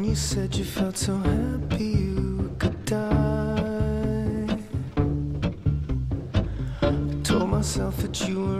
you said you felt so happy you could die. I told myself that you were